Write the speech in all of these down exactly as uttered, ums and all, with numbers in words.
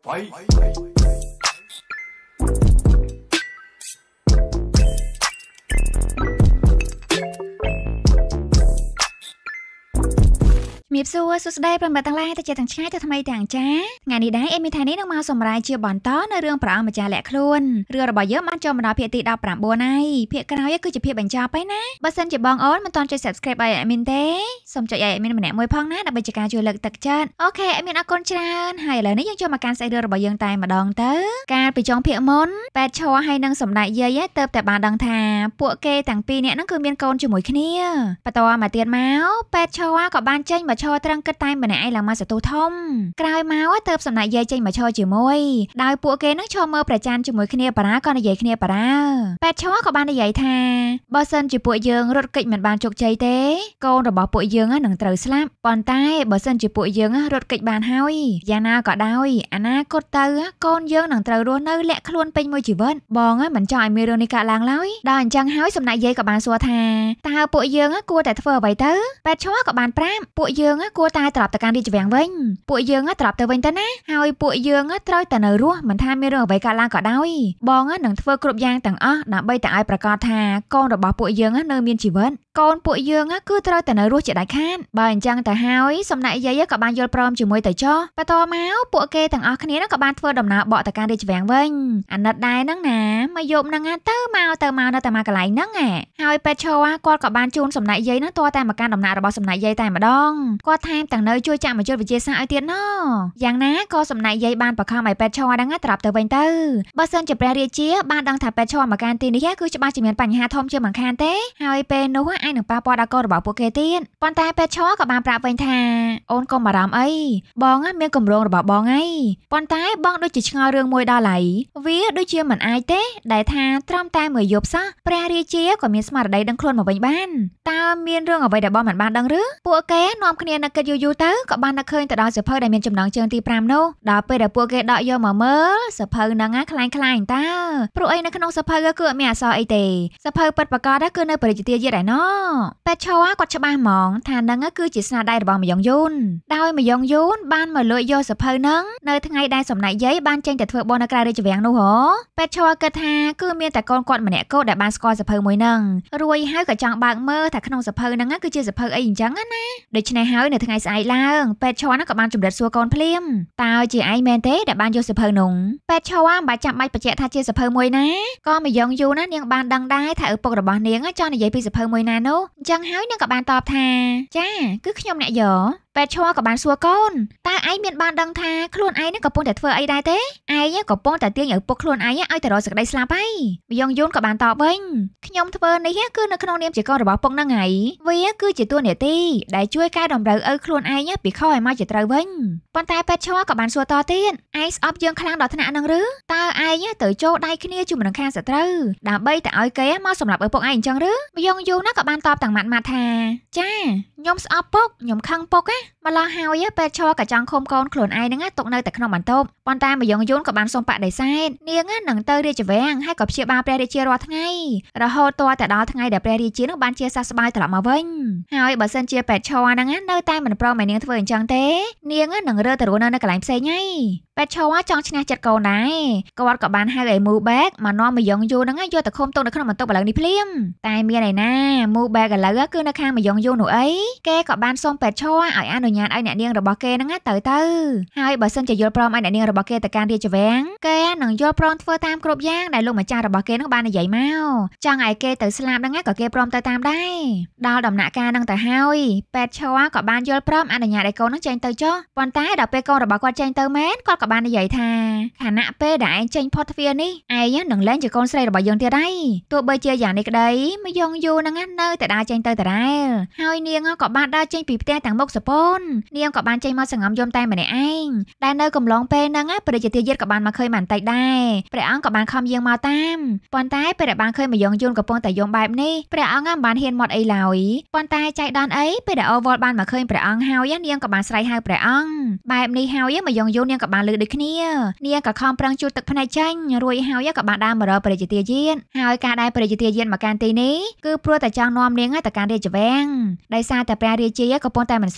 มีบซัวสุดได้เป็นแบบตั้งไล่แต่เจตังใช้แต่ทำไมต่างจ้างานนี้ได้เอ็มมีทานี้น้องมาสมรายเชียบอนต้อในเรื่องปรามาจาแหละคลุนเรือระบายเยอะมันจมมาดาวเพียตีดาวปราบบัวในเพียกระเอาก็จะเพียบรรจาไปนะบัสเซนจะบองอ้อนมันตอนจะ subscribe ไอเอ็มมินเต้สมใจไอเอ็มมินมันแหนมวยพองนะดับเบิลจักรช่วยเลิกตักจัดโอเคเอ็มมินอากอนชานให้เลยนี่ยังจะมาการใส่เรือระบายยังตายมาดองเตอการไปจองเพียมนแปดชัวให้นางสมได้เยอะเติบแต่บานดังทาพวกเกต่างปีเนี่ยนั่นคือเมียนโกนจมูกขี้เนี่ยปะตัวมาเตียนเมาส์แปดชัวกับบ้านเจนมาชอตรังกระต่ายมาไหนไอหลังมาสตูทอมกลายมาว่าเติบสำนักเย่เจงมาชอจิ๋วมวยดาวปัวเกนักชอเมื่อประจันจิ๋วมวยขี้เนี่ยปราก่อนในเย่ขี้เนี่ยปราแปดชัวกับบ้านในใหญ่ทาบอสเซนจิ๋วปัวเยิงรถกิจเหมือนบ้านจกใจเต้โกนระบอกปัวเยิงอ่ะหนึ่งตรึสลับปอนใต้บอสเซนจิ๋วปัวเยิงอ่ะรถกิจบ้านเฮายานาก็ดาวอันน่ากดเตอร์โกนเยิงหนึ่งตรึรัวเนื้อเละคล้วนเป็นมวยจิ๋วเบิ้ลบองอ่ะเหมือนจอยมีเรื่องในกะลางแล้วดาวจังเฮาสำนักเย่กับบ้านสัวทาตาปัวเยิงอ่ะกลัวแต่เฟอร์ใบเตอร์แปดชัวกับบ้านปรามปัวเยิงอ่ะกลัวตายตรับแต่การดีจะแหวงเว้งปัวเยิงอ่ะตรับแต่เว้งแต่นะเฮาปัวเยิงอ่ะตรอยแต่เนื้อรัวเหมือนทามีเรื่องใบกะลางก็ดาวบองอ่ะหนึ่งเฟอร์กรุบยางต่างอ่ะหน้าใบแต่ไอประกอบทากองระบอกปัวเยิงอ่ะเนื้อมีนจิ๋วเบิ้ลกอนปัวเยิงอ่ะคือตรอยแต่เนื้อรัวจะได้ขั้นบางจังแต่เฮาสำนักเย่กับบ้านยลพร้อมจิ๋วมวยแต่จ่อปะตอเมาปัวเกต่างอ่ะคนนี้นั่งกับบ้านเฟอร์ดำนาเบาแต่การดีจะแหวงเว้งอันนัดได้นั่งหนามาโยมนั่งงานเตอร์เมาเตอร์เมาเนแต่มากระไรนั่งอ่ะเฮาไปชัวกอดกับบ้านจูนสำนักเย่นั่งตัวแต่มาการดำนาระบอกสำนักเย่แต่มาดองกอดแทมต่างเนยช่วยจับมาช่วยวิจัยสาวเตียนนออย่างนั้นก็สำนักเย่บ้านปะข้าวใหม่ไปชัวดังงัดตรับเตอร์เวนเตอร์บอสเซนจะแปรเรียเจี๊ยบ้านดังถัดไปชัวมาการตีนี่แค่คือจะบ้านจิเมียนปัญหาทอมเชื่อเหมือนคานเต้เฮาเป็นนู้ว่าไอหนึ่งปลาปอดากอระบอกโปเกเตียนปอนแต่ไปชัวกับบ้านปราบเวนทาโอนก็มารำไอบองอ่ะเมียกลมโรงระบอกบองไอปอนแต่บองด้วยจิตงอเรื่องมวยดาไหลวิด้วยเชื่อเหมือนไอเต้ได้ทาตรอมแต่เหมือนยบซะแปรเรียเจี๊ยก็มีสมาร์ทได้ดังคลนมาเป็นบ้านตาเมียนเรื่องเอาไว้แต่บองเหมือนบ้านดังหรือปัวเกนอมคะแนนนักเกยูยูเตอร์กับบ้านนักเคยแต่ดาวเสือเพอได้เมียนจำนองเชิงตีปรามโนดาวไปแต่ปัวเกดอยอมาเมื่อเสือเพอนังอ่ะคลายคลายตาโปรไอในขนมเสือเพอก็คือเมียซอไอเตเสือเพอเปิดประกอบได้คือในปริจิตเยี่ยได้นอแต่ชัวกดชบ้ามองทานนังอ่ะคือจิตสนาได้ระบองมายองยุนดาวมายองยุนบ้านมาเลยโยเสือเพอนังในทั้งไงได้สมนัยเย้บ้านเจงแต่เถื่อบอลนักการได้จะแหวงนู่หรอแต่ชัวกระทาคือเมียแต่กอนกอดมาเนี่ยก็ได้บ้านสกอร์เสือเพอมวยนังรวยให้กับจังบางเมื่อแต่ขนมเสือเพอนังอ่ะคือเจอเสือเพอไอหญิงจังอ่ะนะโดยชนายเฮาในทั้งไงสายล่างแต่ชัวนักกับบ้านจุดเด็ดสัวกอนเพลียมตาจีไอแมนเต้แต่บ้านโยเสือเพอหนุ่งแต่ชัวบาดจับใบประเจท่าเจอเสือเพอมวยนะก็มายองยูนะยังบ้านดังได้ถ้าเออปกระบอนเนี้ยจอในใหญ่ปีเสือเพอมวยนาโนจังเฮายังกับบ้านตอบทาจ้าคือขยมเนี่ยเหรอแปดชัวกับบ้านสัวก้นตาไอเมียนบ้านดังทาคล้วนไอเนี่ยกับปงแต่เธอไอได้เต้ไอเนี่ยกับปงแต่เตี้ยอย่างปกคล้วนไอเนี่ยไอแต่รอสักได้สลาไปยองยุนกับบ้านต่อเบิ้งขยมเธอในเฮียคือในขนมเนียมจะก็ระบอกปงนั่งไงเวียคือจิตตัวเนี่ยตีได้ช่วยการดมเรือเออคล้วนไอเนี่ยปีเข้าไอมาจิตเรือเบิ้งปอนตาแปดชัวกับบ้านสัวต่อเตี้ยไอซ์ออฟยังคลางดอกธนานังหรือตาไอเนี่ยเต๋อโจได้ขึ้นเนี่ยจุ่มหนังข้างสัตว์เรือดาบใบแต่ไอเก๋มาสำหรับเออปงไอจังหรือยองยุนนะกับบ้านตอบต่างมันมาทาจ้ายมสออฟปกยมคังปกอะมาลาเฮาเยเป็ดชอกับจังคมกอนขลุ่นไอนังตกในแต่ขนมบันทบปอนตามมายองยุนกับบ้านสมปะได้ไซน์เนียงหนังเตอร์เรียจะแหวงให้กับเชียบาแปรเรียเชียรอทั้งไงเราโหตัวแต่ดอทั้งไงเดี๋ยวแปรเรียเชียนักบ้านเชียซาสบายตลอดมาเว้งเฮาบัดเซนเชียเป็ดชอนังเนอร์ใต้เหมือนโปรแมเนียงทเวิร์นจังเต้เนียงหนังเรือแต่รู้เนอร์ในกระไรเซย์ไงเป็ดชอว่าจังชนะจัดโกนได้กอดกับบ้านให้ไอ้มูแบกมานอนมายองยูนังโยแต่คมตรงในขนมบันทบหลังนี้เพลียมตายเมียไหนนะมูแบกกันแล้วก็คือในข้างมายองยูหนูเอ้แกกับบ้านส้มเป็ดชอไอ้อนุญาตไอ้เนี่ยเนียงระบอกเกนังเต๋อเตอให้บัดเซนจะโยนพร้อมไอ้เนี่ยเนียงระบอกเกแต่การเรียจะแหวงแกหนังโยนพร้อมเฟอร์ตามกรบย่างได้ลงมาจ้าระบอกเกนักบ้านในใหญ่เมาจังไอ้เกเต๋อสลามดังงั้นก็เกพร้อมเต๋อตามได้ดาวดำหน้าการดังแต่เฮาเป็ดชอกับบ้านโยนพร้อมอนุญาตไอ้โกนักเจนเต๋อจ้อปอนต้าดาวเปโกระบอกว่าเจนเต๋อแมนก็กับบ้านในใหญ่ทาขณะเป้ได้เจนพอทเฟียนี่ไอ้เนี่ยหนังเล่นจะโกนใส่ระบอกยงเทียได้ตัวเบย์เจียอย่างนี้ก็ได้ไม่ยงยูนังงั้นเนอแต่ได้เจนเต๋อแต่ได้เฮาเนียงกับบ้านได้เจนปีเต้ต่างบกสปอนเนียงกับบ้านเจนมาสังงยมแต่มาในไอ้ได้เนอกับร้องเป้นังอ่ะประเดี๋ยวจะเทียดกับบ้านมาเคยหมั่นไตได้ประอังกับบ้านคำเยียงมาตามปอนต้าไปแต่บ้านเคยมายงยูนกับปงแต่ยมแบบนี้ประอังงามบ้านเฮียนหมดไอ้เหล่าปอนต้าใจดอนไอ้ไปแต่เอาวอลบ้านมาเคยประอังเฮายันเนียงกับบ้านใส่เฮาประอังแบบนี้เฮายันมายงยูนเนียงกับบ้านลือดึกเนี่ยเนียงกับคอมปรังจุดตึกพนัยจังรวยเฮายันกับบ้านดามมาเราประเดี๋ยวจะเทียนเฮาการได้ประเดี๋ยวจะเทียนมาการตีนี้คือพรัวแต่จังนอมเนียงแต่การเรียจะแวงได้ซาแต่แปรเรียเจียกับปงแต่มันสัวประกา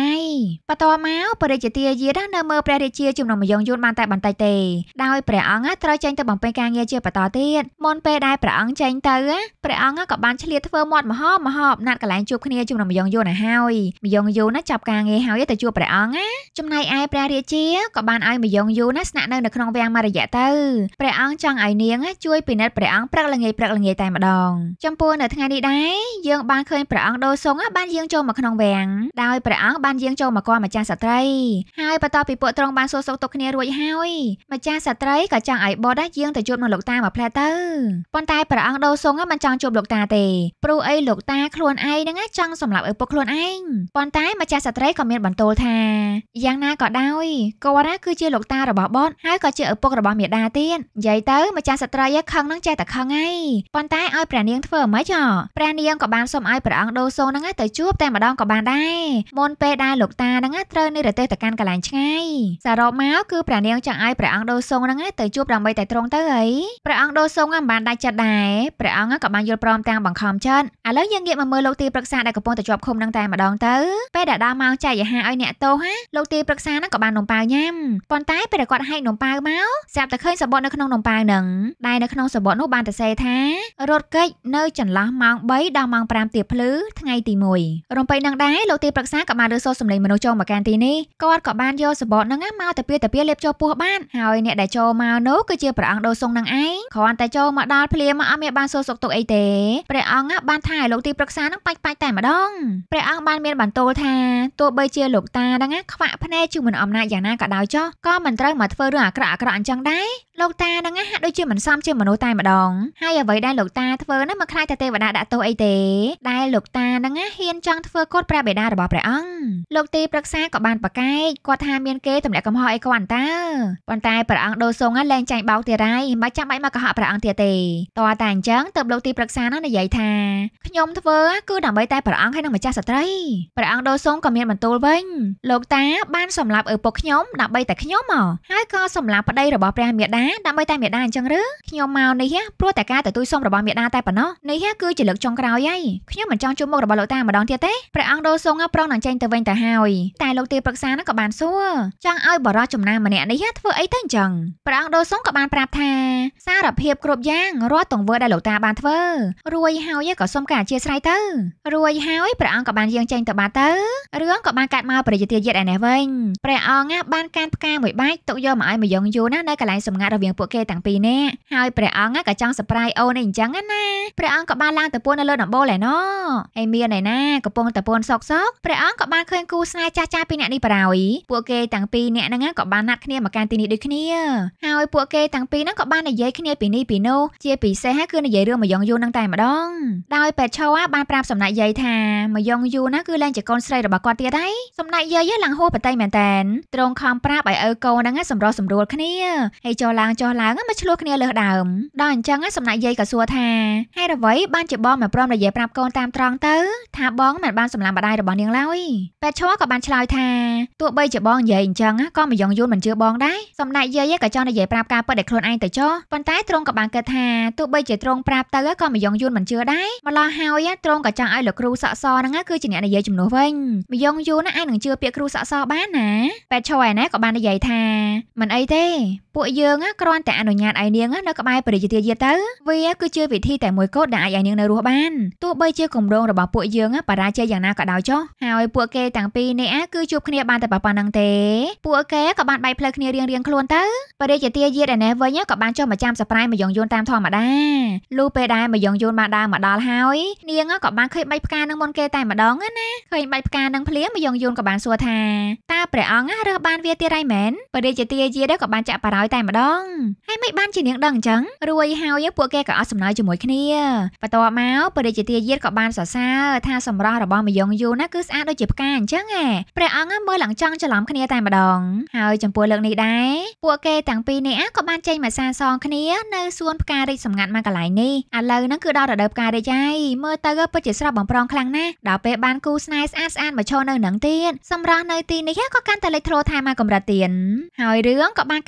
ដែរបន្ទាប់មកព្រះរាជាទាយាទនៅមើលព្រះរាជាជំនុំយងយួនបានតែបន្តិចទេដោយព្រះអង្គត្រូវចេញទៅបំពេញការងារជាបន្តទៀតមុនពេលដែលព្រះអង្គចេញទៅព្រះអង្គក៏បានឆ្លៀតធ្វើមាត់មហោបមហោបណាត់កន្លែងជួបគ្នាជំនុំយងយួនឲ្យហើយមយងយួនណាចាប់ការងារហើយទៅជួបព្រះអង្គណាចំណែកឯព្រះរាជាក៏បានឲ្យមយងយួនណាស្នាក់នៅនៅក្នុងវាំងមួយរយៈទៅព្រះអង្គចង់ឲ្យនាងជួយពិនិត្យព្រះអង្គព្រឹកល្ងាចព្រឹកល្ងាចតែម្ដងចំពោះនៅថ្ងៃនេះដែរយើងបានឃើញព្រះអង្គដូសុងបានយាងចូលមកក្នុងវាំងដោយព្រះអង្គបានយាងចូលមកគាល់ម្ចាស់ស្ត្រីហើយបន្ទាប់ពីពួកទ្រង់បានសួរសុខទុក្ខគ្នារួចហើយម្ចាស់ស្ត្រីក៏ចង់ឲ្យបុត្រយាងទៅជួបនឹងលោកតាមកផ្លែទៅប៉ុន្តែព្រះអង្គដូសុងមិនចង់ជួបលោកតាទេព្រោះអីលោកតាខ្លួនឯងហ្នឹងចង់សម្លាប់ឪពុកខ្លួនឯងប៉ុន្តែម្ចាស់ស្ត្រីក៏មានបន្ទោលថាយ៉ាងណាក៏ដោយគាត់គឺជាលោកតារបស់បុត្រហើយក៏ជាឪពុករបស់មាតាទៀតនិយាយទៅម្ចាស់ស្ត្រីខឹងនឹងចេះតែខឹងហើយប៉ុន្តែឲ្យព្រះនាងធ្វើអ្ហ្មងចុះព្រះនាងក៏បានសុំឲ្យព្រះអង្គដូសុងហ្នឹងទៅជួបតែម្ដងក៏បានដែរមុនពេលដែលលោកតាហ្នឹងត្រូវនិរទេសទៅកាន់កន្លែងឆ្ងាយសរុបមកគឺព្រះនាងចង់ឲ្យព្រះអង្គដូសុងហ្នឹងទៅជួបដើម្បីតែត្រង់ទៅអីព្រះអង្គដូសុងមិនបានដាច់ចិត្តដែរព្រះអង្គក៏បានយល់ព្រមទាំងបង្ខំចិត្តឥឡូវយើងងាកមកមើលលោកទីប្រឹក្សាដែលកំពុងតែជាប់ឃុំហ្នឹងតែម្ដងទៅពេលដែលដល់ម៉ោងចែកអាហារឲ្យអ្នកទោសលោកទីប្រឹក្សាហ្នឹងក៏បាននំប៉ាវញ៉ាំប៉ុន្តែពេលដែលគាត់ហែកនំប៉ាវមកស្រាប់តែឃើញសបុតនៅក្នុងនំប៉ាវហ្នឹងដែលនៅក្នុងសបុតនោះបានទៅសេថារត់គេចនៅចន្លោះម៉ោងបីដល់ម៉ោងប្រាំទៀបភ្លឺថ្ងៃទីមួយរំពេចនឹងដែរលោកទីប្រឹក្សាក៏បានលើសូរសម្លេងមនុស្សចូលមកកាន់ទីនេះគាត់ក៏បានយកសបុតហ្នឹងមកទៅពីទៅពីលេបចូលពោះបានហើយអ្នកដែលចូលមកនោះគឺជាព្រះអង្គដូសុងនឹងឯងគ្រាន់តែចូលមកដល់ភ្លាមមកអត់មានបានសួរសុខទុក្ខអីទេព្រះអង្គបានថាឲ្យលោកទីប្រឹក្សាហ្នឹងបាច់បាច់តែម្ដងព្រះអង្គបានមានបន្ទោលថាទោះបីជាលោកតាហ្នឹងខ្វាក់ភ្នែកជាមួយអំណាចយ៉ាងណាក៏ដោយចុះក៏មិនត្រូវមកធ្វើរឿងអាក្រក់អាក្រក់អញ្ចឹងដែរលោកតាហ្នឹងហាក់ដូចជាមិនសមជាមនុស្សតែម្ដងហើយអ្វីដែលលោកតាធ្វើហ្នឹងមិនខ្លាចតែទេវតាដាក់ទោសអីទេដែលលោកតាហ្នឹងហ៊ានចង់ធ្វើកូនព្រះបិតារបស់ព្រះអង្គលោកទីប្រឹក្សាក៏បានប្រកែកគាត់ថាមានគេទម្លាក់កំហុសអីគាត់តើប៉ុន្តែព្រះអង្គដូសុងលែងចាញ់បោកទៀតហើយមិនចាំបាច់មកកុហកព្រះអង្គទៀតទេតើតែអញ្ចឹងទៅលោកទីប្រឹក្សាហ្នឹងនិយាយថាខ្ញុំធ្វើគឺដើម្បីតែព្រះអង្គហើយនឹងម្ចាស់ស្ត្រីព្រះអង្គដូសុងក៏មានបន្ទូលវិញលោកតាបានសម្លាប់ឪពុកខ្ញុំដើម្បីតែខ្ញុំមកហើយក៏សម្លាប់ប្តីរបស់ព្រះមាតាដើម្បីតែមាតាអញ្ចឹងឬខ្ញុំមកនេះព្រោះតែការទទួលសុំរបស់មាតាតែប៉ុណ្ណោះនេះគឺជាលើកចុងក្រោយហើយខ្ញុំមិនចង់ជួបមុខរបស់លោកតាម្ដងទៀតទេព្រះអង្គដូសុងប្រងនឹងចេញទៅវិញទៅហើយតែលោកទីប្រឹក្សាហ្នឹងក៏បានសួរចង់ឲ្យបរិសុទ្ធចំណាំម្នាក់នេះធ្វើអីទៅអញ្ចឹងព្រះអង្គដូសុងក៏បានប្រាប់ថាសារភាពគ្រប់យ៉ាងរាល់ទង្វើដែលលោកតាបានធ្វើរួចហើយក៏សុំការអធិស្ឋានទៅរួចហើយព្រះអង្គក៏បានយាងចេញទៅបាត់ទៅរឿងក៏បានកាត់មកព្រះរាជាទាយាទឯនេះវិញព្រះអង្គបានកាន់ផ្កាមួយបាច់ទុកយកមកឲ្យមយងយូណានៅកន្លែងសម្ងាត់រវាងពួកគេទាំងពីរនាក់ហើយព្រះអង្គក៏ចង់សប្រៃអូនអីអញ្ចឹងណាព្រះអង្គក៏បានឡើងទៅពួននៅលើដំបូលឯណោហើយមានឯណាកំពុងតែពួនសោកសោកព្រះអង្គក៏បានឃើញគូស្នេហ៍ចាស់ចាស់ពីរនាក់នេះបរោយពួកគេទាំងពីរនាក់ហ្នឹងក៏បានណាត់គ្នាមកកាន់ទីនេះដូចគ្នាហើយពួកគេទាំងពីរហ្នឹងក៏បាននិយាយគ្នាពីនេះពីនោះជាពិសេសគឺនិយាយរឿងមយងយូនឹងតែម្ដងដោយពេទ្យឈោបានប្រាប់សំណាក់យាយថាមយងយូណាគឺលែងជាកូនស្រីរបស់គាត់ទៀតហើយសំណាក់យាយឡើងហួសបតីមែនតែនទ្រង់ខំប្រាប់ឲ្យឪកូនហ្នឹងសម្រោះសម្រួលគ្នាហើយចុះឡើងចុះឡើងមកឆ្លោះគ្នាលើសដើមដល់អញ្ចឹងសំណាក់យាយក៏សួរថាហេតុអ្វីបានជាបងមិនព្រមនិយាយប្រាប់កូនតាមត្រង់ទៅថាបងមិនបានសម្លាប់ម្ដាយរបស់នាងឡើយពេទ្យឈោក៏បានឆ្លើយថាទោះបីជាបងនិយាយអញ្ចឹងក៏មយងយូនមិនជឿបងដែរសំណាក់យាយក៏ចង់និយាយប្រាប់ការពិតឲ្យខ្លួនឯងទៅចុះប៉ុន្តែទ្រង់ក៏បានគិតថាទោះបីជាទ្រង់ប្រាប់ទៅក៏មយងយូនមិនជឿដែរម្ល៉េះហើយទ្រង់ក៏ចង់ឲ្យលោកគ្រូសក់សហ្នឹងគឺជាអ្នកនិយាយជំនួសវិញមយងយូនអាចនឹងជឿពាក្យគ្រូសក់សបានណាពេទ្យឈោឯណាក៏បាននិយាយថាមិនអីទេពួកយើងគ្រាន់តែអនុញ្ញាតឲ្យនាងនៅក្បែរព្រះរាជាទាយាទទៅវាគឺជាវិធីតែមួយគត់ដែលអាចឲ្យនាងនៅរស់បានទោះបីជាគម្រោងរបស់ពួកយើងបរាជ័យយ៉ាងណាក៏ដោយចុះហើយពួកគេទាំងពីរនាក់គឺជួបគ្នាបានតែប៉ុណ្្នឹងទេពួកគេក៏បានបែកផ្លូវគ្នារៀងៗខ្លួនទៅព្រះរាជាទាយាទឯនេះវិញក៏បានចុះមកចាំសប្រែមយងយូនតាមធម្មតាលុះពេលដែលមយងយូនបានដើរមកដល់ហើយនាងក៏បានឃើញបាច់ផ្កានឹងមុនគេតែម្ដងណាឃើញបាច់ផ្កានឹងភ្លាមមយងយូនក៏បានសួរថាតើព្រះអង្គរើសបានវាទៀតហើយមែនព្រះរាជាទាយាទក៏បានចាក់បារោយតែម្ដងហើយមិនបានជានាងដឹងអញ្ចឹងរួចហើយពួកគេក៏អត់សំណើជាមួយគ្នាបន្ទាប់មកព្រះរាជាទាយាទក៏បានសរសើរថាសម្រស់របស់មយងយូនណាគឺស្អាតដូចជាផ្កាអញ្ចឹងហ៎ព្រះអង្គមើលឡើងចង់ច្រឡំគ្នាតែម្ដងហើយចំពោះលើកនេះដែរពួកគេទាំងពីរនាក់ក៏បានចេញមកសាសងគ្នានៅសួនផ្ការីកសម្ងាត់មកកន្លែងនេះឥឡូវហ្នឹងគឺដល់រដូវផ្ការីកហើយមើលទៅពិតជាស្រស់បំប្រងខ្លាំងណាស់ដល់ពេលបានគូស្នេហ៍ស្អាតស្អាតមកឈរនៅនឹងទៀតសម្រាប់នៅទីនេះក៏កាន់តែលេចធ្លោថែមមកកម្រិតទៀតហើយរឿងក៏បានកាត់មកថ្ងៃ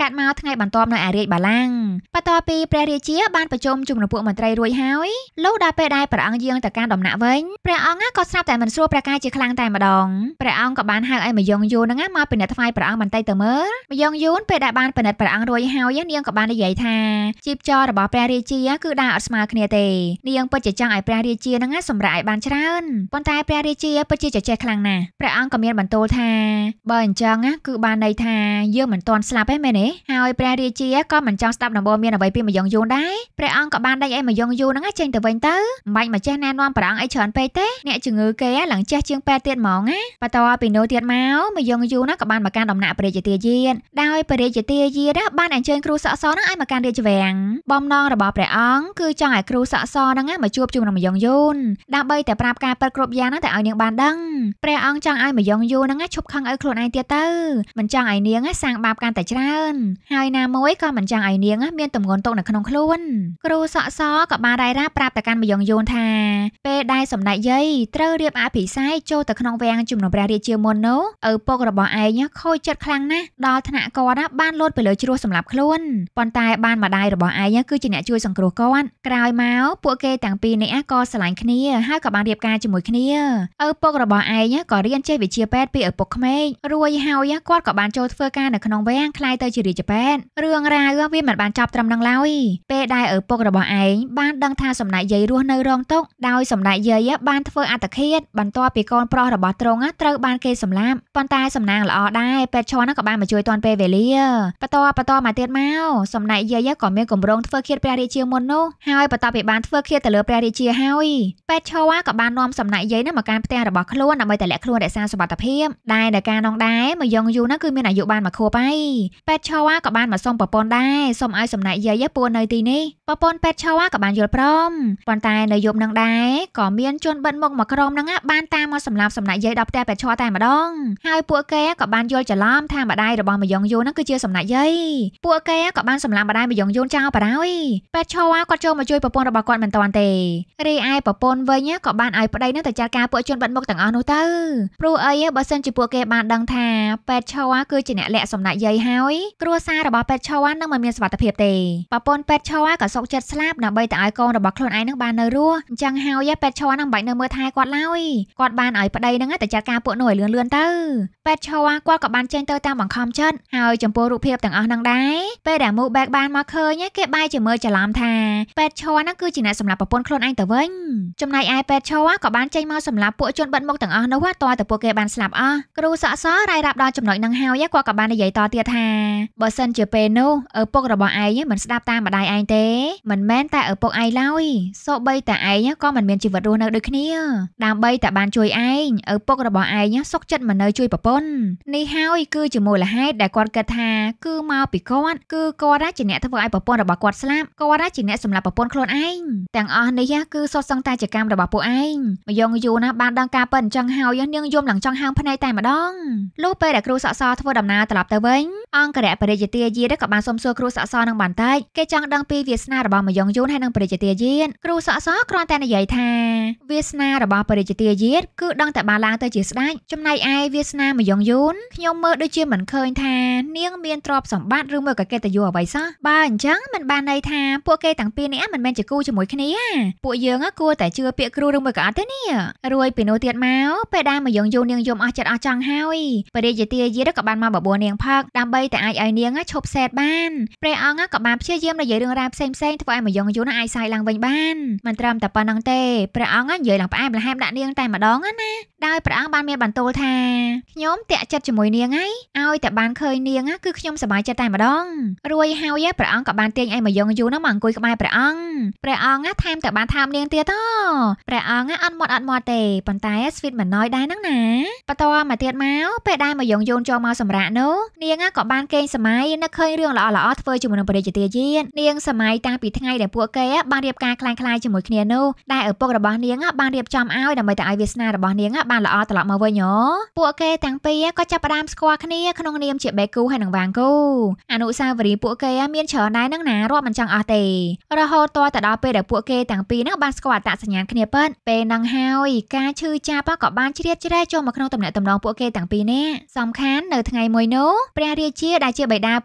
ថ្ងៃបន្ទាប់នៅឯរាជបល្ល័ង្កបន្ទាប់ពីព្រះរាជាបានប្រជុំជំនុំពួកមន្ត្រីរួចហើយលុះដល់ពេលដែលព្រះអង្គយាងទៅកាន់ដំណាក់វិញព្រះអង្គក៏ស្រាប់តែមិនស្រួលព្រះកាយជាខ្លាំងតែម្ដងព្រះអង្គក៏បានហៅឲ្យម្យងយួនហ្នឹងមកពិនិត្យថ្វាយព្រះអង្គបន្តិចទៅមើលម្យងយួនពេលដែលបានពិនិត្យព្រះអង្គរួចហើយនាងក៏បាននិយាយថាជីពចររបស់ព្រះរាជាគឺដើរអត់ស្មើគ្នាទេនាងពិតជាចង់ឲ្យព្រះរាជាហ្នឹងសម្រេចឲ្យបានច្រើនប៉ុន្តែព្រះរាជាពិតជាចេះខ្លាំងណាស់ព្រះអង្គក៏មានបន្ទោលថាបើអញ្ចឹងគឺបានន័យថាយើងមិនទាន់ស្លាប់ទេមែនទេហើយព្រះរាជាក៏មិនចង់ស្ដាប់ដំបូន្មានអ្វីពីម្យងយួនដែរព្រះអង្គក៏បានដេញឲ្យម្យងយួនហ្នឹងចេញទៅវិញទៅមិនបាច់មកចេះណែនាំព្រះអង្គអីច្រើនពេកទេអ្នកជំងឺគេឡើងចេះជាងពេទ្យទៀតហ្មងណាបន្ទាប់ពីនោះទៀតមកម្យងយួនក៏បានមកកាន់ដំណាក់ព្រះរាជាទាយាទដោយព្រះរាជាទាយាទបានអញ្ជើញគ្រូសក់សហ្នឹងឲ្យមកកាន់រាជវាំងបំណងរបស់ព្រះអង្គគឺចង់ឲ្យគ្រូសក់សហ្នឹងមកជួបជុំនឹងម្យងយួនដើម្បីតែប្រាប់ការពិតគ្រប់យ៉ាងហ្នឹងតែឲ្យនាងបានដឹងព្រះអង្គចង់ឲ្យម្យងយួនហ្នឹងឈប់ខឹងឲ្យខ្លួនឯងទៀតទៅមិនចង់ឲ្យនាងសាងបាបកាន់តែច្រើនហើយណាមួយក៏មិនចង់ឲ្យនាងមានទម្ងន់ទុកនៅក្នុងខ្លួនគ្រូសក់សក៏បានរាយរាប់ប្រាប់ទៅកាន់ម្យងយួនថាពេលដែលសម្ដេចយាយត្រូវរៀបអភិសេកចូលទៅក្នុងវាំងជំនុំព្រះរាជាមុននោះឪពុករបស់ឯងខូចចិត្តខ្លាំងណាស់ដល់ថ្នាក់គាត់បានលោតទៅលើជ្រោះសម្លាប់ខ្លួនប៉ុន្តែបានម្ដាយរបស់ឯងគឺជាអ្នកជួយសង្គ្រោះគាត់ក្រោយមកពួកគេទាំងពីរនាក់ក៏ស្រឡាញ់គ្នាហើយក៏បានរៀបការជាមួយគ្នាឪពុករបស់ឯងក៏រៀនចេះវិជ្ជាពេទ្យពីឪពុកក្មេករួចហើយគាត់ក៏បានចូលធ្វើការនៅក្នុងវាំងខ្លាយទៅជារាជពេទ្យរឿងរ៉ាវវាមិនបានចប់ត្រឹមនឹងឡើយពេលដែលឪពុករបស់ឯងបានដឹងថាសម្ដេចយាយរស់នៅរងទុក្ខដោយសម្ដេចយាយបានធ្វើអត្តឃាតបន្ទាប់ពីកូនប្រុសរបស់ទ្រង់ត្រូវបានគេសម្លាប់ប៉ុន្តែសំណាងល្អដែរពេទ្យឈរក៏បានមកជួយទាន់ពេលវេលាបន្តបន្តមកទៀតមកសម្ដេចយាយក៏មានគម្រោងធ្វើឃាតព្រះរាជាមុននោះហើយបន្ទាប់ពីបានធ្វើឃាតទៅលើព្រះរាជាហើយពេទ្យឈរក៏បាននាំសម្ដេចយាយមកកាន់ផ្ទះរបស់ខ្លួនដើម្បីតែលាក់ខ្លួនរក្សាសុវត្ថិភាពដែលនៅការនោះដែរម្យងយូរគឺមានអាយុបានមកខួបហើយពេទ្យឈរក៏បានមកសុំប្រពន្ធដែរសុំឲ្យសម្ដេចយាយពួននៅទីនេះប្រពន្ធពេទ្យឈរក៏បានយល់ព្រមប៉ុន្តែនៅយប់នឹងដែរក៏មានជនបិទមុខមកក្រុមហ្នឹងបានតាមមកសម្លាប់សម្ដេចយាយដល់ផ្ទះពេទ្យឈរតែម្ដងហើយពួកគេក៏បានយល់ច្រឡំថាម្ដាយរបស់ម្យងយូរគឺជាសម្ដេចយាយពួកគេក៏បានសម្លាប់ម្ដាយម្យងយូរចោលបណ្ដោយពេទ្យឈរគាត់ចូលមកជួយប្រពន្ធរបស់គាត់មិនទាន់ទេរីឯប្រពន្ធវិញក៏បានឲ្យប្តីនឹងទៅចាត់ការពួកជនបិទមុខទាំងអស់នោះទៅព្រោះអីបើសិនជាពួកគេបានដឹងថាពេទ្យឈរគឺជាអ្នកលាក់សម្ដេចយាយហើយគ្រួសាររបស់ពេទ្យឈរនឹងមិនមានសុវត្ថិភាពទេប្រពន្ធពេទ្យឈរក៏សុកចិត្តស្លាប់ដើម្បីតែឲ្យកូនរបស់ខ្លួនឯងនឹងបាននៅរស់អញ្ចឹងហើយពេទ្យឈរនឹងមិនបាច់នៅមើលថែគាត់ឡើយគាត់បានឲ្យប្តីនឹងទៅចាត់ការពួកនោះឲ្យលឿនលឿនទៅពេទ្យឈរគាត់ក៏បានចេញទៅតាមបង្ខំចិត្តហើយចំពោះរូបភាពទាំងអស់នឹងដែរពេលដែលមូបែកបានមកឃើញគេបែរជាមើលច្រឡំថាពេទ្យឈរនឹងគឺជាអ្នកសម្លាប់ប្រពន្ធខ្លួនឯងទៅវិញចំណែកឯពេទ្យឈរក៏បានចេញមកសម្លាប់ពួកជនបិទមុខទាំងអស់នោះតើតែពួកគេបានស្លាប់អស់គ្រូសក់សរាយរាប់ដល់ចំណុចនឹងហើយគាត់ក៏បាននិយាយតទៀតថាបើសិនជាពេលនោះឪពុករបស់ឯងមិនស្ដាប់តាមម្ដាយឯងទេមិនមែនតែឪពុកឯងឡើយសូម្បីតែឯងក៏មិនមានជីវិតរស់នៅដូចគ្នាដើម្បីតែបានជួយឯងឪពុករបស់ឯងសុកចិត្តមិននៅជួយប្រពន្ធនេះហើយគឺជាមូលហេតុដែលគាត់គិតថាគឺមកពីគាត់គឺគាត់ជាអ្នកធ្វើឲ្យប្រពន្ធរបស់គាត់ស្លាប់គាត់ជាអ្នកសម្លាប់ប្រពន្ធខ្លួនឯងទាំងអស់នេះគឺសុទ្ធសឹងតែជាកម្មរបស់ពួកឯងម្យងយូរណាបានដឹងការពិតអញ្ចឹងហើយនាងយំឡើងចង់ហាងភ្នែកតែម្ដងលុះពេលដែលគ្រូសក់សធ្វើដំណើរត្រឡប់ទៅវិញអង្គរៈព្រះរាជាទាយាទក៏បានសុំសួរគ្រូសក់សនឹងបន្តិចគេចង់ដឹងពីវាសនារបស់ម្យងយូរហើយនឹងព្រះរាជាទាយាទគ្រូសក់សគ្រាន់តែនិយាយថាវាសនារបស់ព្រះរាជាទាយាទគឺដឹងតែបានឡើងទៅជាស្ដេចចំណែកឯវាសនាម្យងយូរខ្ញុំមើលដូចជាមិនឃើញថានាងមានទ្រព្យសម្បត្តិឬមួយក៏កិត្តិយសអ្វីសោះបើអញ្ចឹងមិនបានន័យថាពួកគេទាំងពីរនាក់មិនមែនជាគូជាមួយគ្នាពួកយើងគួរតែជឿពាក្យគ្រូឬមួយក៏អត់ទេនេះរួយពីនោះទៀតមកពេលដែលម្យងយូរនាងយំអស់ចិត្តអស់ចង់ហើយព្រះរាជាទាយាទក៏បានមកបបួលនាងផឹកដើម្បីតែអាចឲ្យនាងឈប់សែតបានព្រះអង្គក៏បានព្យាយាមនិយាយរឿងរ៉ាវផ្សេងផ្សេងធ្វើឲ្យម្យងយូរអាចសាយឡើងវិញបានមិនត្រឹមតែប៉ុណ្្នឹងទេព្រះអង្គនិយាយឡើងផ្អែមល្ហែមដាក់នាងតែម្ដងណាដោយព្រះអង្គបានមានបន្ទូលថាខ្ញុំតាក់ចិត្តជាមួយនាងហើយឲ្យតែបានឃើញនាងគឺខ្ញុំសប្បាយចិត្តតែម្ដងរួយហើយព្រះអង្គក៏បានទាញឲ្យម្យងយូរមកអង្គុយក្បែរព្រះអង្គព្រះអង្គថែមតែបានថើបនាងទៀតហ៎ព្រះអង្គអត់មាត់អត់មាត់ទេប៉ុន្តែស្វីតមិនណយដែរហ្នឹងណាបន្តមកទៀតមកពេលដែលម្យងយូរចូលមកសម្រាប់នោះនាងក៏បានកេងសម័យនឹកឃើញរឿងល្អល្អធ្វើជាមួយនឹងព្រះរាជាទាយាទនាងសម័យតាំងពីថ្ងៃដែលពួកគេបានរៀបការคล้ายៗជាមួយគ្នានោះដែលឪពុករបស់នាងបានរៀបចំឲ្យដើម្បីតែឲ្យវាសនារបស់នាងបានល្អត្រឡប់មកវិញហ៎ពួកគេទាំងពីរក៏ចាប់ផ្ដើមស្គាល់គ្នាក្នុងនាមជាបេគូហើយនឹងវាងគូអនុស្សាវរីយ៍ពួកគេមានច្រើនដែរនឹងណារាប់មិនចង់អស់ទេរហូតតទៅដល់ពេលដែលពួកគេទាំងពីរនោះបានស្គាល់អត្តសញ្ញាណគ្នាពិតពេលហ្នឹងហើយការឈឺចាប់ក៏បានជ្រៀតជ្រែកចូលមកក្នុងទំនាក់ទំនងពួកគេទាំងពីរនាក់សំខាន់នៅថ្ងៃមួយនោះព្រះរាជាដែលជាបិតាព្រះ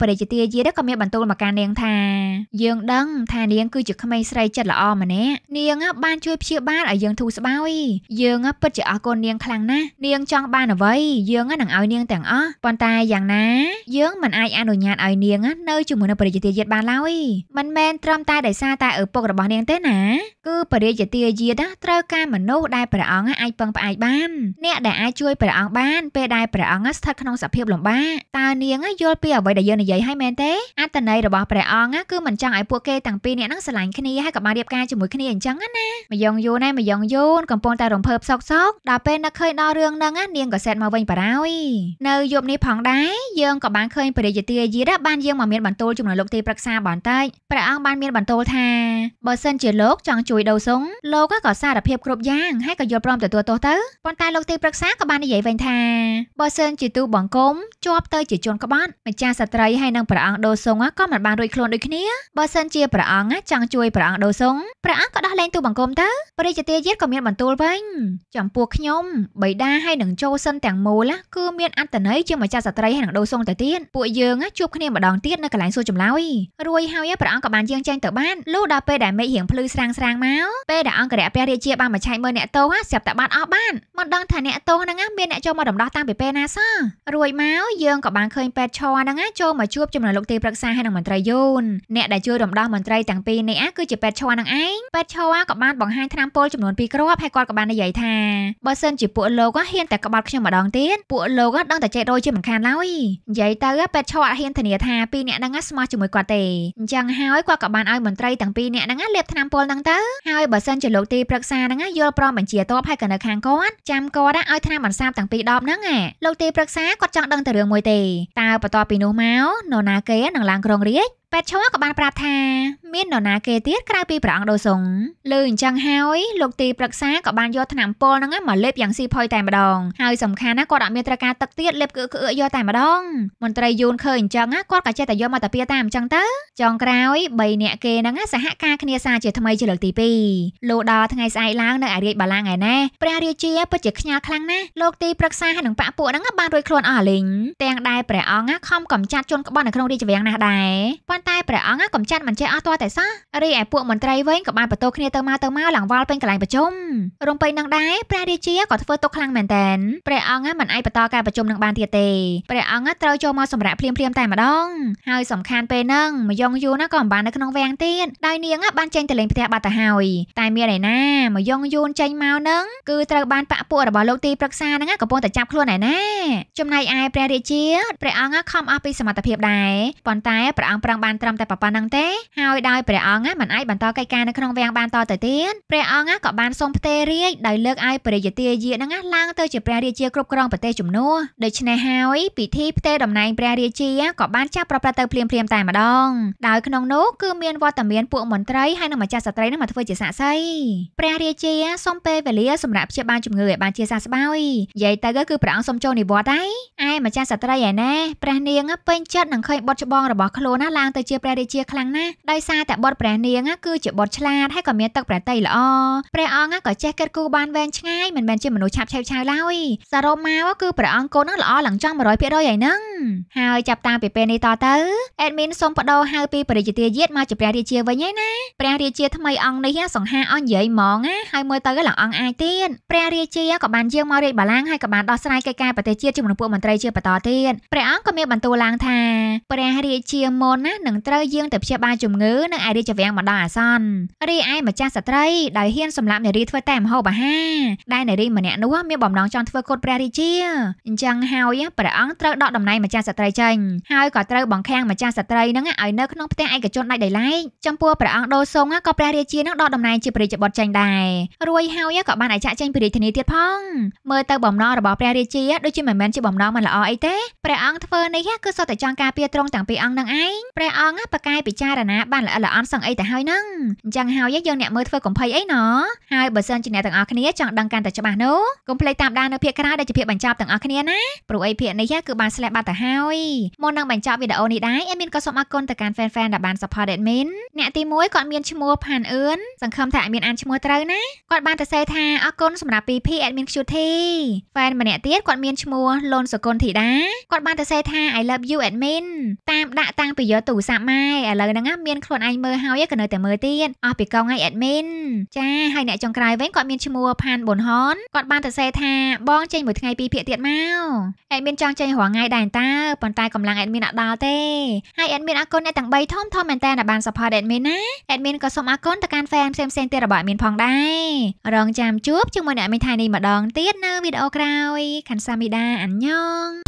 រិយាទាយាក៏មានបន្ទូលមកការនាងថាយើងដឹងថានាងគឺជាក្មេងស្រីចិត្តល្អម្នាក់នាងបានជួយព្យាបាលឲ្យយើងធូរស្បើយយើងពិតជាអរគុណនាងខ្លាំងណាស់នាងចង់បានអ្វីយើងនឹងឲ្យនាងទាំងអស់ប៉ុន្តែយ៉ាងណាយើងមិនអាចអនុញ្ញាតឲ្យនាងនៅជាមួយនឹងបរិយាទាយាបានឡើយមិនមែនត្រឹមតែដោយសារតែឪពុករបស់នាងទេណាគឺបរិយាទាយាត្រូវការមនុស្សដែលព្រះអង្គអាចពឹងផ្អែកបានអ្នកដែលអាចជួយព្រះអង្គបានពេលដែលព្រះអង្គស្ថិតក្នុងសភាពលំបាកតើនាងយល់ពីអ្វីដែលយើងនិយាយឲ្យមែនទេអត្ថន័យរបស់ព្រះអង្គគឺមិនចង់ឲ្យពួកគេទាំងពីរអ្នកនឹងស្រឡាញ់គ្នាហើយក៏បានរៀបការជាមួយគ្នាអញ្ចឹងណាមយងយូនឯមយងយូនកំពុងតែរំភើបសោកសោកដល់ពេលនឹកឃើញដល់រឿងហ្នឹងនាងក៏សេតមកវិញបារហើយនៅយប់នេះផងដែរយើងក៏បានឃើញបរិយាទាយាបានយាងមកមានបន្ទូលជំនួយលោកទីប្រឹក្សាបន្តិចព្រះអង្គបានមានបន្ទូលថាបើសិនជាលោកចង់ជួយដូសុងលោកក៏សារភាពគ្រប់យ៉ាងហើយក៏យល់ព្រមទទួលទោសទៅប៉ុន្តែលោកទីប្រឹក្សាក៏បាននិយាយវិញថាបើសិនជាទូបង្គំជាប់ទៅជាជនក្បត់ម្ចាស់ស្ត្រីហើយនឹងព្រះអង្គដូសុងក៏មិនបានរួចខ្លួនដូចគ្នាបើសិនជាព្រះអង្គចង់ជួយព្រះអង្គដូសុងព្រះអង្គក៏ដោះលែងទូបង្គំទៅបរិយាទាយាក៏មានបន្ទូលវិញចំពោះខ្ញុំបិតាហើយនឹងចូលសិនទាំងមូលគឺមានអត្តន័យជាម្ចាស់ស្ត្រីហើយនឹងដូសុងទៅទៀតពួកយើងជួបគ្នាម្ដងទៀតនៅកន្លែងសួរចម្លើយរួចហើយព្រះអង្គក៏បានយាងចេញទៅបានលុះដល់ពេលដែលមេឃរៀងភ្លឺស្រាងស្រាងមកពេលដែលអង្គរៈព្រះរាជាបានមកឆែកមើលអ្នកទោសស្រាប់តែបាត់អស់បានមិនដឹងថាអ្នកទោសហ្នឹងមានអ្នកចូលមករំដោះតាំងពីពេលណាសោះរួចមកយើងក៏បានឃើញពេទ្យឈរហ្នឹងចូលមកជួបជាមួយលោកទីប្រឹក្សាហើយនឹងមន្ត្រីយូនអ្នកដែលជួយរំដោះមន្ត្រីទាំងពីរនេះគឺជាពេទ្យឈរហ្នឹងឯងពេទ្យឈរក៏បានបង្ហាញថ្នាំពុលចំនួនពីរគ្រាប់ហើយគាត់ក៏បាននិយាយថាបើសិនជាពួកលោកហ៊ានតែក្បត់ខ្ញុំម្ដងទៀតពួកលោកដឹងតែចេះរយជាមិនខានឡើយនិយាយទៅពេទ្យឈរអត់ហ៊ានធានាថាពីរអ្នកហ្នឹងស្មោះជាមួយគាត់ទេអញ្ចឹងហើយគាត់ក៏បានឲ្យមន្ត្រីទាំងពីរអ្នកហ្នឹងលេបថ្នាំពុលហ្នឹងទៅហើយបើសិនជាលោកទីប្រឹក្សាហ្នឹងយល់ព្រមបញ្ជាតបហើយក៏នៅខាងគាត់ចាំគាត់ឲ្យថ្នាំបន្សាបទាំងពីរដបហ្នឹងលោកទីប្រឹក្សាគាត់ចង់ដឹងតែរឿងមួយទេតើបន្ទាប់ពីនោះមកនរណាគេនឹងឡើងគ្រងរាជ្យពេទ្យឈរក៏បានប្រាប់ថាមាននរណាគេទៀតក្រៅពីព្រះអង្គដូសុងលើអញ្ចឹងហើយលោកទីប្រឹក្សាក៏បានយកថ្នាំពុលហ្នឹងមកលេបយ៉ាងស៊ីផុយតែម្ដងហើយសំខាន់ណាគាត់អត់មានត្រូវការទឹកទៀតលេបគឺគឺយកតែម្ដងមន្ត្រីយូនឃើញអញ្ចឹងគាត់ក៏ចេះតែយកមកតាពីតាមអញ្ចឹងទៅចុងក្រោយបីអ្នកគេហ្នឹងសហការគ្នាសារជាថ្មីជាលើកទីពីរលុះដល់ថ្ងៃស្អែកឡើងនៅឯរាជបល្ល័ង្កឯណេះព្រះរាជាពិតជាខ្ញាល់ខ្លាំងណាស់លោកទីប្រឹក្សាហើយនឹងបាក់ពួកហ្នឹងបានរួចខ្លួនអស់អាលីងទាំងដែលព្រះអង្គខំកំចាត់ជនក្បត់នៅក្នុងរាជវាំងណាស់ដែរតែព្រះអង្គកំចាត់មិនចេះអស់ទាល់តែសោះរីឯពួកមន្ត្រីវិញក៏បានបន្ទោគ្នាទៅមកទៅមកឡើងវល់ពេញកន្លែងប្រជុំរំពេញនឹងដែរព្រះរាជាក៏ធ្វើទុកខ្លាំងមែនតែនព្រះអង្គមិនអាចបន្តការប្រជុំនឹងបានទៀតទេព្រះអង្គត្រូវចូលមកសម្រាប់ភ្លាមភ្លាមតែម្ដងហើយសំខាន់ពេលហ្នឹងមយងយូនក៏មិនបាននៅក្នុងវាំងទៀតដោយនាងបានចេញទៅលេងផ្ទះបាត់ទៅហើយតែមានឯណាមយងយូនចេញមកហ្នឹងគឺត្រូវបានបាក់ពួករបស់លោកទីប្រឹក្សាហ្នឹងកំពុងតែចាប់ខ្លួនឯណាចំណែកឯព្រះរាជាព្រះអង្គខំអស់ពីសមត្ថភាពដែរប៉ុន្តែព្រះអង្គប្រឹងបានត្រឹមតែប៉ុណ្្នឹងទេហើយដោយព្រះអង្គមិនអាចបន្តកិច្ចការនៅក្នុងវាំងបានតទៅទៀតព្រះអង្គក៏បានសូមផ្ទេររាជដោយលើកឲ្យបរិយាទាយាហ្នឹងឡើងទៅជាព្រះរាជាគ្រប់គ្រងប្រទេសជំនួសដូច្នេះហើយពិធីផ្ទេរតំណែងព្រះរាជាក៏បានចាប់ប្រព្រឹត្តទៅភ្លាមភ្លាមតែម្ដងដោយក្នុងនោះគឺមានវត្តមានពួកមន្ត្រីហើយនិងម្ចាស់ស្ត្រីនឹងមកធ្វើជាសាក្សីព្រះរាជាសូមពេលវេលាសម្រាប់ព្យាបាលជំងឺឲ្យបានជាសះស្បើយនិយាយទៅគឺព្រះអង្គសូមចូលនិវត្តន៍ហើយឯម្ចាស់ស្ត្រីឯណែព្រះនាងពេញចិត្តនឹងឃើញបុត្រច្បងរបស់ខ្លួនណាឡើងទៅជាព្រះរាជាខ្លាំងណាស់ដោយសារតែបុត្រព្រះនាងគឺជាបុត្រឆ្លាតហើយក៏មានទឹកប្រតិយល្អព្រះអង្គក៏ចេះគិតគូរបានវែងឆ្ងាយមិនមែនជាមនុស្សឆាប់ឆេវឆាវឡើយសរុបមកគឺព្រះអង្គកូននឹងល្អឡើងចង់ một trăm phần trăm ហើយហ្នឹងហើយចាប់តាំងពីពេលនេះតទៅអេដមីនសូមបដោហៅពីបរិយាទាយាតមកជាព្រះរាជាវិញហើយណាព្រះរាជាថ្មីអង្គនេះសង្ហាអស់និយាយហ្មងណាហើយមើលទៅឡើងអង្គអាចទៀតព្រះរាជាក៏បានយាងមករាជបល្ល័ង្កហើយក៏បានដោះស្រាយកិច្ចការប្រទេសជាតិជាមួយពួកមន្ត្រីជាបន្តទៀតព្រះអង្គក៏មានបន្ទូលឡើងថាព្រះរាជាមុនណានឹងត្រូវយាងទៅព្យាបាលជំងឺនៅឯរាជវាំងម្ដងអាសន្នរីឯម្ចាស់ស្ត្រីដោយហ៊ានសម្លាប់នារីធ្វើតែម្ហូបអាហារដែលនារីម្នាក់នោះមានបំណងចង់ធ្វើកូនព្រះរាជាអញ្ចឹងហើយព្រះអង្គត្រូវដកតំណែងម្ចាស់ស្ត្រីចេញហើយក៏ត្រូវបង្ខាំងម្ចាស់ស្ត្រីនឹងឲ្យនៅក្នុងផ្ទះឯកជនដាច់ដោយឡែកចំពោះព្រះអង្គដូសុងក៏ព្រះរាជានឹងដកតំណែងជាព្រះរាជបុត្រចេញដែររួចហើយក៏បានឲ្យចាក់ចេញពីរាជធានីទៀតផងមើលទៅបំណងរបស់ព្រះរាជាដូចជាមិនមែនជាបំណងមិនល្អអីទេព្រះអង្គធ្វើនេះគឺសុទ្ធតែចង់ការពារទ្រង់ទាំងពីរអង្គនឹងឯងព្រះអង្គណាប្រកាយពិចារណាបានល្អល្អន់សឹងអីទៅហើយហ្នឹងអញ្ចឹងហើយយើងអ្នកមើលធ្វើកំភៃអីណោះហើយបើសិនជាអ្នកទាំងអស់គ្នាចង់ដឹងកាន់តែច្បាស់នោះកុំភ្លេចតាមដាននៅភាគក្រោយដែលជាភាគបញ្ចប់ទាំងអស់គ្នាណាព្រោះអីភាគនេះគឺបានស្លែបាត់ទៅហើយមុននឹងបញ្ចប់វីដេអូនេះដែរអេមីនក៏សូមអរគុណទៅកាន់ fan fan ដែលបាន support admin អ្នកទីមួយគាត់មានឈ្មោះផានអឿនសង្ឃឹមថាadminអានឈ្មោះត្រូវណាគាត់បានទៅសេថាអរគុណសម្រាប់ ពី ភី admin cutie fan ម្នាក់ទៀតគាត់មានឈ្មោះលូនសុគន្ធធីតាគាត់បានទៅសេថា I love you admin តាមដាក់តាំងពីយកទូរស័ព្ទម៉ែឥឡូវហ្នឹងមានខ្លួនឯងមើលហើយក៏នៅតែមើលទៀតអស់ពីកងឲ្យ admin ចាហើយអ្នកចុងក្រោយវិញគាត់មានឈ្មោះផានប៊ុនហនគាត់បានទៅសេថាបងចេញមួយថ្ងៃពីរភាគទៀតមក admin ចង់ចេញរាល់ថ្ងៃដែរតើប៉ុន្តែកម្លាំង admin អត់ដល់ទេហើយ admin អរគុណអ្នកទាំងបីធំធំមែនតើដែលបាន support admin ណា admin ក៏សូមអរគុណទៅកាន់ fan ផ្សេងៗទៀតរបស់ admin ផងដែររងចាំជួបជាមួយអ្នក admin ថៃនេះម្ដងទៀតនៅវីដេអូក្រោយខាន់សាមីដាអានញ៉ង